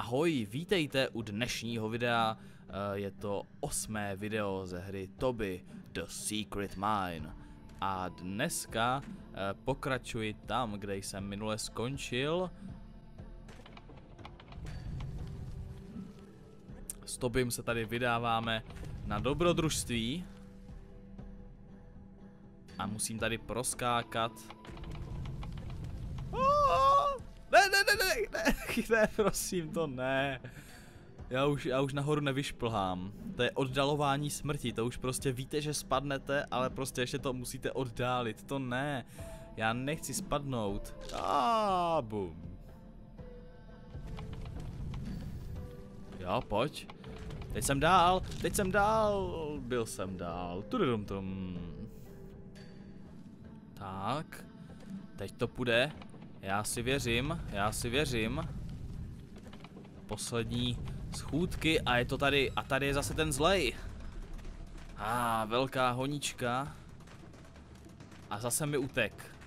Ahoj, vítejte u dnešního videa, je to 8. video ze hry Toby The Secret Mine. A dneska pokračuji tam, kde jsem minule skončil. S Tobym se tady vydáváme na dobrodružství. A musím tady proskákat. Ne, prosím, to ne. Já už nahoru nevyšplhám. To je oddalování smrti, to už prostě víte, že spadnete, ale prostě ještě to musíte oddálit. To ne. Já nechci spadnout. Bum. Jo, pojď. Teď jsem dál. Byl jsem dál. Tududumtum. Tak. Teď to půjde. Já si věřím. Poslední schůdky a je to tady. A tady je zase ten zlej. Velká honička. A zase mi utek.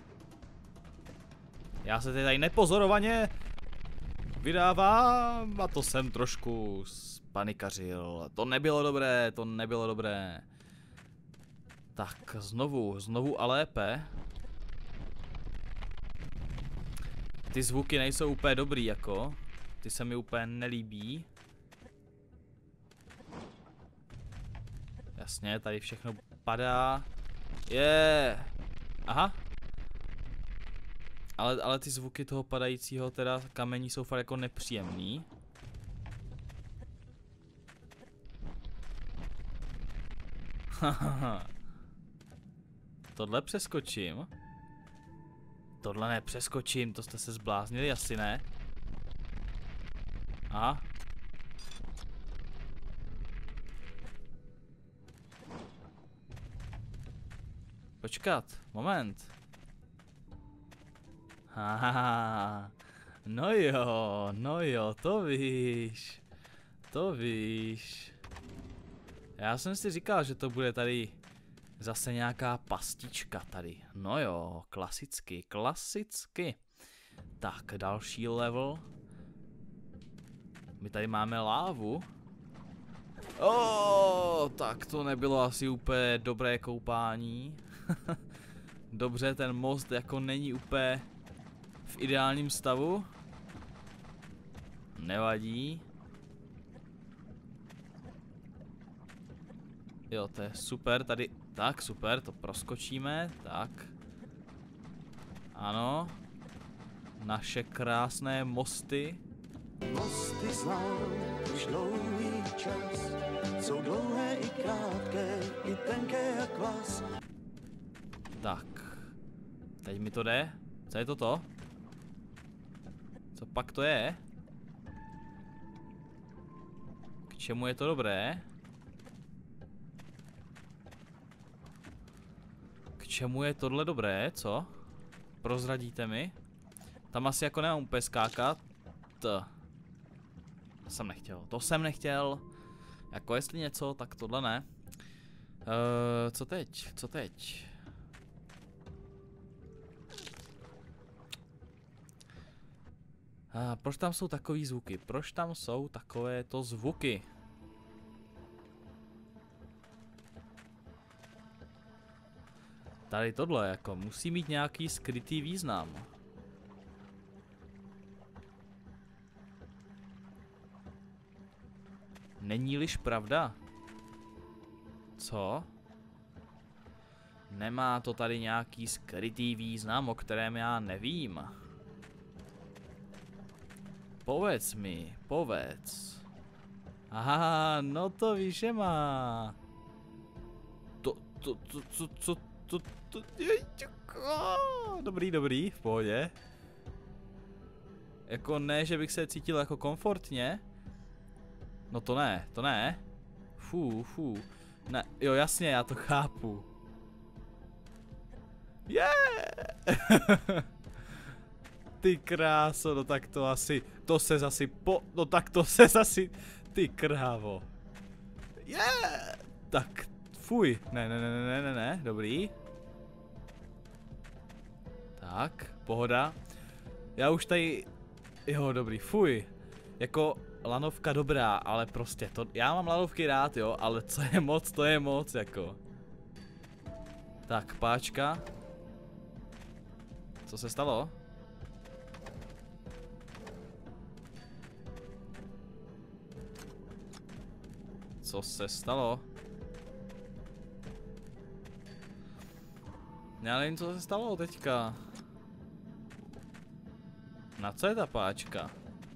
Já se tady nepozorovaně vydávám a to jsem trošku spanikařil. To nebylo dobré. Tak, znovu a lépe. Ty zvuky nejsou úplně dobrý, jako. Ty se mi úplně nelíbí. Jasně, tady všechno padá. Aha. Ale ty zvuky toho padajícího teda kamení jsou fakt jako nepříjemný. Tohle přeskočím. Tohle nepřeskočím, to jste se zbláznili, asi ne? Aha. Počkat, moment. No jo, to víš. Já jsem si říkal, že to bude tady zase nějaká pastička tady. No jo, klasicky. Tak, další level. My tady máme lávu. Tak to nebylo asi úplně dobré koupání. Dobře, ten most jako není úplně v ideálním stavu. Nevadí. Jo, to je super, tady, tak super, to proskočíme, tak. Ano. Naše krásné mosty. Mosty znám už dlouhý čas, jsou dlouhé i krátké, i tenké jak vás. Tak, teď mi to jde, co je toto? Co pak to je? K čemu je to dobré? K čemu je tohle dobré, co? Prozradíte mi? Tam asi jako nemám úplně skákat. To jsem nechtěl. Jako jestli něco, tak tohle ne. Co teď? Proč tam jsou takový zvuky? Proč tam jsou takovéto zvuky? Tady tohle jako musí mít nějaký skrytý význam. Není-liž pravda? Co? Nemá to tady nějaký skrytý význam, o kterém já nevím. Povedz. Aha, no to víš, že má. Dobrý, v pohodě. Jako ne, že bych se cítil jako komfortně. No to ne. Fú. Ne, jo jasně, já to chápu. Ty kráso, no tak to asi, ty krávo. Tak, fuj, ne, dobrý. Tak, pohoda. Já už tady, jo dobrý, fuj. jako lanovka dobrá, ale prostě to, já mám lanovky rád, jo, ale co je moc, to je moc, jako. Tak, páčka. Co se stalo? Co se stalo? Já nevím, co se stalo teďka. Na co je ta páčka?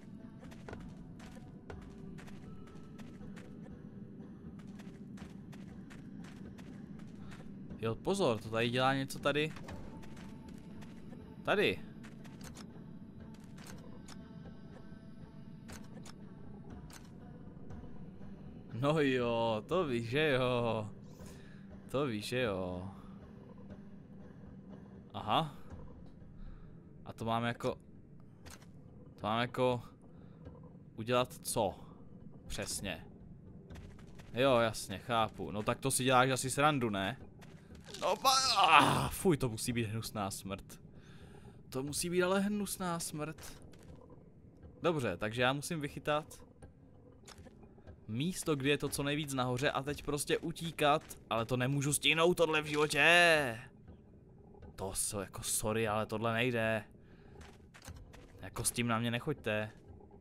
Jo, pozor, to tady dělá něco tady. Tady. No jo, to víš, že jo. To víš, že jo. Aha. A to mám jako... To mám jako... Udělat co? Přesně. Jo, jasně, chápu. No tak to si děláš asi srandu, ne? No fuj, to musí být hnusná smrt. To musí být ale hnusná smrt. Dobře, takže já musím vychytat místo, kde je to co nejvíc nahoře a teď prostě utíkat, ale to nemůžu stihnout tohle v životě. To jsou jako sorry, ale tohle nejde. Jako s tím na mě nechoďte.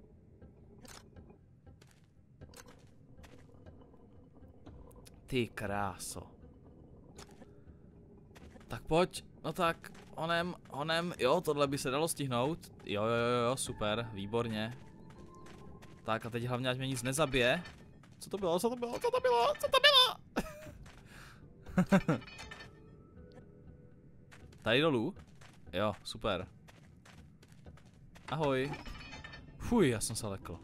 Ty kráso. Tak pojď, no tak, honem, jo, tohle by se dalo stihnout. Jo, super, výborně. Tak a teď hlavně, ať mě nic nezabije. Co to bylo, co to bylo, co to bylo, co to bylo? Tady dolů? Jo, super. Ahoj. Fuj, já jsem se lekl.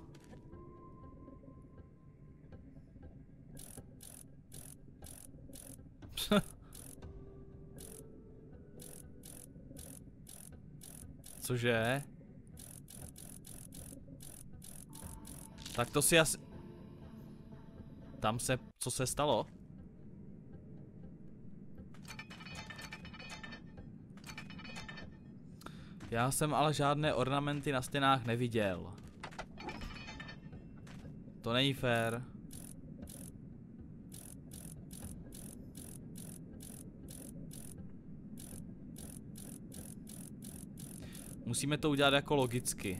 Cože? Tak to si asi... Tam se... Co se stalo? Já jsem ale žádné ornamenty na stěnách neviděl. To není fér. Musíme to udělat jako logicky.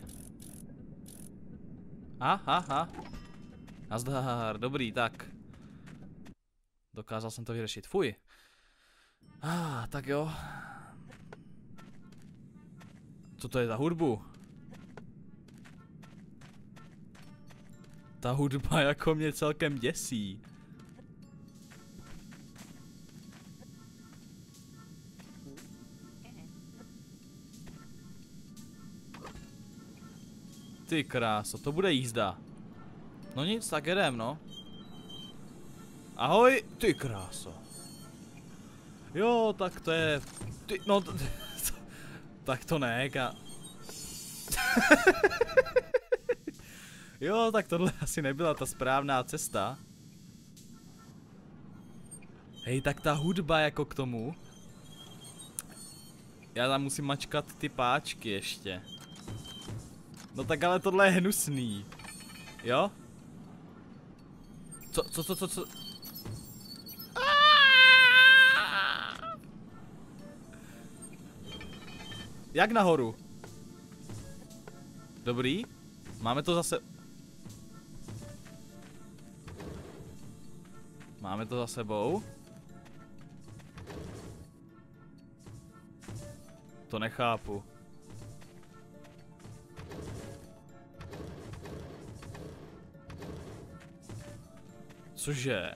Aha. Nazdar, dobrý, tak. Dokázal jsem to vyřešit, fuj. Tak jo. Co to je za hudbu? Ta hudba jako mě celkem děsí. Ty kráso, to bude jízda. No nic, tak jedem, no. Ahoj, ty kráso. Jo, tak to je... Ty, no... Tak to ne, Jo, tak tohle asi nebyla ta správná cesta. Hej, tak ta hudba jako k tomu. Já tam musím mačkat ty páčky ještě. No tak ale tohle je hnusný. Jo? Co? Jak nahoru? Dobrý. Máme to zase... Máme to za sebou. To nechápu. Cože?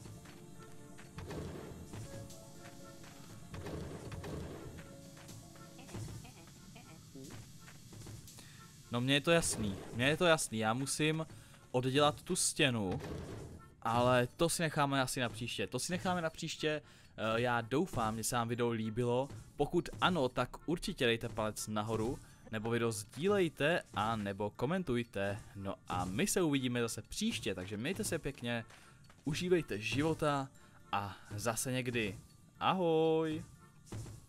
No mně je to jasný, já musím oddělat tu stěnu, ale to si necháme asi na příště, já doufám, že se vám video líbilo, pokud ano, tak určitě dejte palec nahoru, nebo video sdílejte a nebo komentujte, no a my se uvidíme zase příště, takže mějte se pěkně, užívejte života a zase někdy, ahoj!